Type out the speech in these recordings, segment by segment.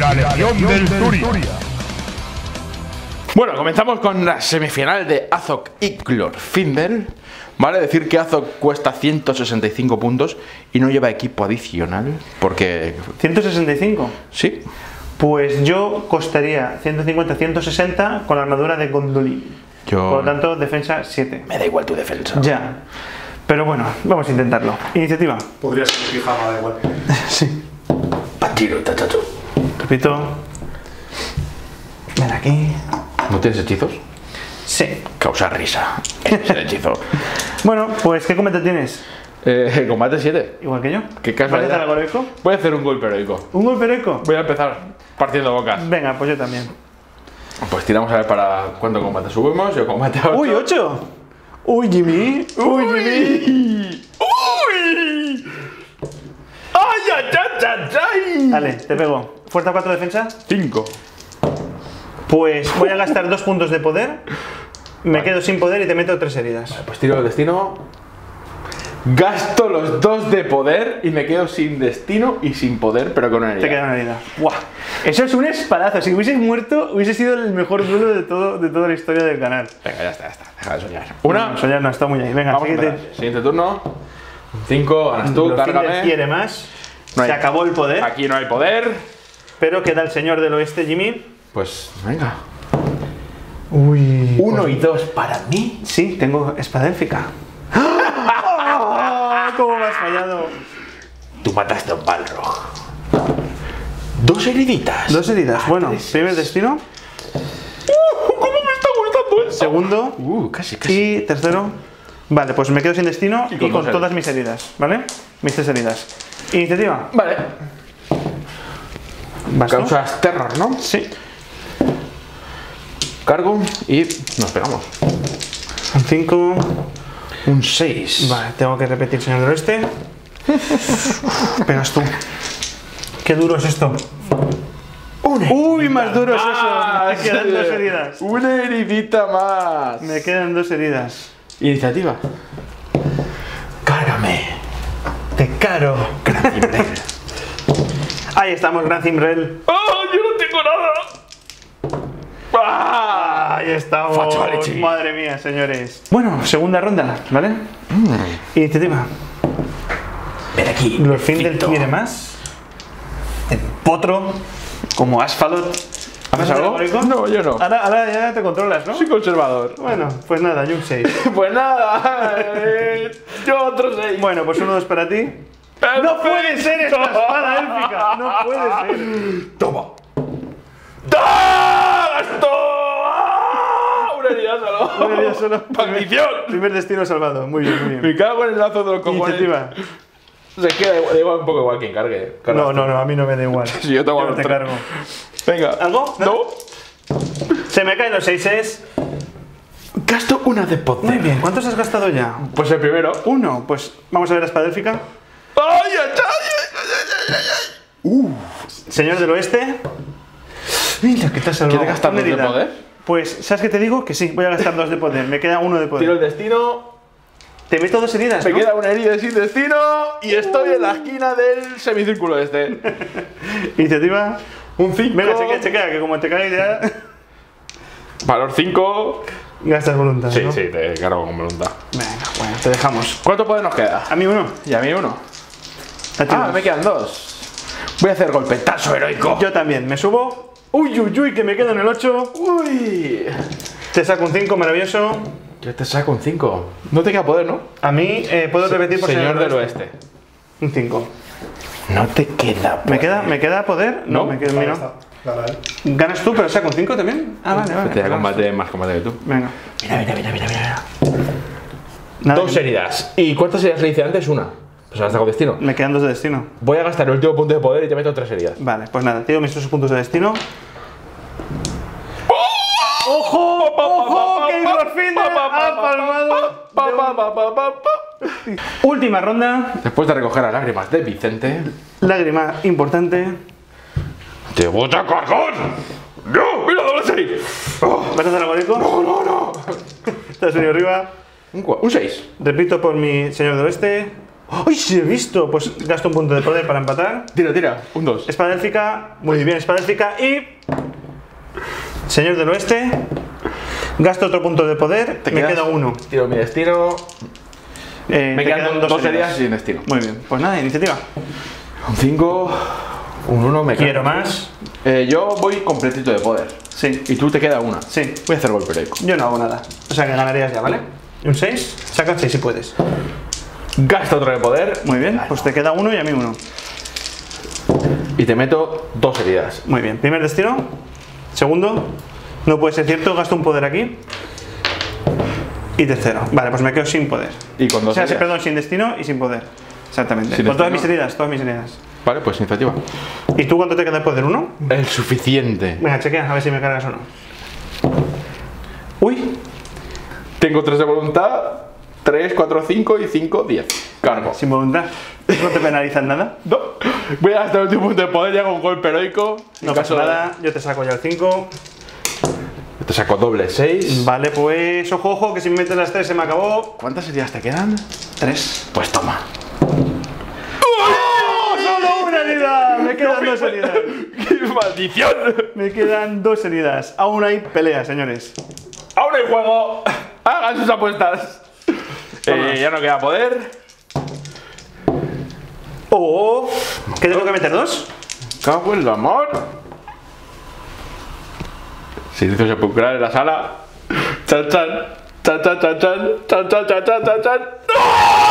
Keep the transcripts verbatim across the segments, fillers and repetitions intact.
la Legión del Turia. Bueno, comenzamos con la semifinal de Azog y Glorfindel. Vale, decir que Azog cuesta ciento sesenta y cinco puntos y no lleva equipo adicional, porque... ¿ciento sesenta y cinco? Sí. Pues yo costaría ciento cincuenta a ciento sesenta con la armadura de Gondolin. Yo... Por lo tanto, defensa siete. Me da igual tu defensa. Ya. Pero bueno, vamos a intentarlo. Iniciativa. Podría ser mi pijama, da igual. Sí. Patiro, tachacho. Repito. Ven aquí. ¿No tienes hechizos? Sí. Causa risa. Es el hechizo. Bueno, pues ¿qué combate tienes? Eh, combate siete. Igual que yo. ¿Qué ¿Vas a casualidad? hacer algo heroico? Voy a hacer un golpe heroico. ¿Un golpe heroico? Voy a empezar partiendo bocas. Venga, pues yo también. Pues tiramos a ver para cuánto combate subimos. Yo combate a ocho. ¡Uy, ocho! ¡Uy, Jimmy! ¡Uy, Jimmy! ¡Uy! ¡Ay, ay, ay, ay, ay! Dale, te pego. ¿Fuerza cuatro defensa? cinco. Pues voy a gastar dos puntos de poder. Me Vale. quedo sin poder y te meto tres heridas. Pues tiro el destino. Gasto los dos de poder y me quedo sin destino y sin poder, pero con una herida. Te queda una herida. ¡Guau! Eso es un espadazo. Si hubieses muerto, hubiese sido el mejor duelo de, todo, de toda la historia del canal. Venga, ya está, ya está. Deja de soñar. Una. No, eso ya no está muy ahí. Venga, Vamos a siguiente. empezar. Siguiente turno. cinco, ganas tú, Glorfindel cárgame. quiere más. No hay- Se acabó el poder. Aquí no hay poder. Pero queda el señor del oeste, Jimmy. Pues venga. Uy. Uno y dos para mí. Sí, tengo espada élfica. ¡Ah! ¿Cómo me has fallado? Tú mataste a un Balrog. Dos heriditas. Dos heridas. Bueno, tres. primer destino. Uh, ¿Cómo me está gustando esto? Segundo. Uh, casi, casi. Y tercero. Vale, pues me quedo sin destino Y y con con, dos todas mis heridas, ¿vale? Mis tres heridas. Iniciativa. Vale. ¿Vas tú? Causas terror, ¿no? Sí. Cargo y nos pegamos. Un cinco. Un seis. Vale, tengo que repetir, señor del oeste. Pegas tú. Qué duro es esto. Uy, más duro es eso. Me quedan dos heridas. Una heridita más. Me quedan dos heridas. Iniciativa. Cárgame. Te caro. Gran Cimbrel. Ahí estamos, Gran Cimbrel. ¡Oh, yo no tengo nada! ¡Ah! Ahí estamos. Fatality. Madre mía, señores. Bueno, segunda ronda, ¿vale? Iniciativa. Ven aquí. Glorfindel Fito. quiere más. El potro, como Asfalot. ¿Haces algo? No, yo no. Ahora, ahora ya te controlas, ¿no? Soy conservador. Bueno, pues nada, yo un seis. Pues nada. eh, yo otro seis. Bueno, pues uno dos para ti. ¡No puede ser esta espada élfica! ¡No puede ser! Toma. ¡Ah! ¡Gasto! ¡Ah! Una herida solo. Una herida solo. ¡Maldición! Primer destino salvado. Muy bien, muy bien. Me cago en el lazo de los cojones. Iniciativa. Se queda igual, da igual un poco igual quien cargue. Cargas No, tú. no, no, a mí no me da igual. Si yo te hago Yo los te tres. cargo. Venga. ¿Algo? No. Se me caen los seises. Gasto una de poder. Muy bien, ¿cuántos has gastado ya? Pues el primero. Uno. Pues vamos a ver la espada élfica. ¡Ay, ay, ay, ay, ay, ay! Señor del oeste. Mira, ¿qué te has salvado? ¿Quieres gastar Una dos de herida. poder? Pues, ¿sabes qué te digo? Que sí, voy a gastar dos de poder. Me queda uno de Tiro el poder. destino. Te meto dos heridas, Me ¿no? queda una herida sin destino. Y estoy en la esquina del semicírculo este. Iniciativa. Un cinco. Venga, chequea, chequea, que como te cae ya. Valor cinco. Gastas voluntad, Sí, ¿no? sí, te cargo con voluntad. Venga, bueno, te dejamos. ¿Cuánto poder nos queda? A mí uno. Y a mí uno. A ti Ah, dos. me quedan dos. Voy a hacer golpetazo heroico. Yo también. Me subo. Uy, uy, uy, que me quedo en el ocho. Uy. Te saco un cinco, maravilloso. Yo te saco un cinco. No te queda poder, ¿no? A mí, eh, puedo repetir por Señor del oeste. Un cinco. No te queda ¿Me queda, ¿Me queda poder? No, No, me queda. Ahí Mira. está. Gana él. ¿Ganas tú, pero saco un cinco también? Ah, vale, vale. Te da combate, más combate que tú. Venga. Mira, mira, mira, mira, mira. Nada, Dos que- heridas. ¿Y cuántas heridas le hice antes? Una. Pues ahora está con destino. Me quedan dos de destino. Voy a gastar el último punto de poder y te meto tres heridas. Vale, pues nada, tiro mis tres puntos de destino. ¡Ojo! ¡Ojo! ¡Que Glorfindel ha palmado! Última ronda. Después de recoger las lágrimas de Vicente, Lágrima importante. ¡te voy a cargar! ¡No! ¡Mira, doble seis! Oh, ¿Vas a hacer algo rico? ¡No, no, no! Te has venido arriba. Un seis. Repito por mi señor del oeste. ¡Uy, sí he visto! Pues gasto un punto de poder para empatar. Tira, tira. Un dos. Espada élfica. Muy bien, espada élfica. Y... Señor del Oeste. Gasto otro punto de poder. ¿Te Me quedas? queda uno. Tiro mi destino. Eh, Me te quedan dos heridas sin destino. Muy bien. Pues nada, iniciativa. Un cinco. Un uno me queda. Quiero más. Eh, yo voy completito de poder. Sí. Y tú te queda una. Sí. Voy a hacer golpe heroico. Yo no hago nada. O sea que ganarías ya, ¿vale? Un seis. Saca el seis si puedes. Gasta otro de poder. Muy bien. Pues te queda uno y a mí uno. Y te meto dos heridas. Muy bien. Primer destino. Segundo. No puede ser cierto. Gasto un poder aquí. Y tercero. Vale, pues me quedo sin poder. Y con dos O sea, sí, heridas. perdón, sin destino y sin poder. Exactamente. Sin Con todas destino. mis heridas, todas mis heridas. Vale, pues iniciativa. ¿Y tú cuánto te queda de poder? ¿Uno? El suficiente. Venga, chequea, a ver si me cargas o no. Uy. Tengo tres de voluntad. tres, cuatro, cinco y cinco, diez. Cargo. Sin voluntad. ¿No te penalizan nada? No. Voy a gastar el último punto de poder y hago un golpe heroico. En No pasa caso de- nada. Yo te saco ya el cinco. Te saco doble seis. Vale, pues ojo, ojo, que si me metes las tres se me acabó. ¿Cuántas heridas te quedan? Tres. Pues toma. ¡Oh, solo una herida! Me quedan dos heridas. ¡Qué maldición! Me quedan dos heridas. Aún hay pelea, señores. ¡Ahora hay juego! ¡Hagan sus apuestas! Eh, ya no queda poder. Oh, ¿qué tengo que meter? ¿Dos? Cago en el amor. Silencio sepulcral en la sala. Chan chan. Chan chan chan chan. Chan chan chan chan chan chan. ¡No!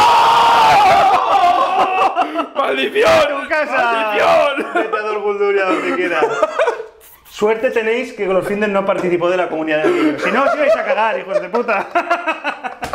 ¡Maldición! ¡Tu casa! ¡Maldición! Vete a Dolgulduria donde quieras. Suerte tenéis que Glorfindel no participó de la comunidad de amigos. Si no, os ibais a cagar, hijos de puta.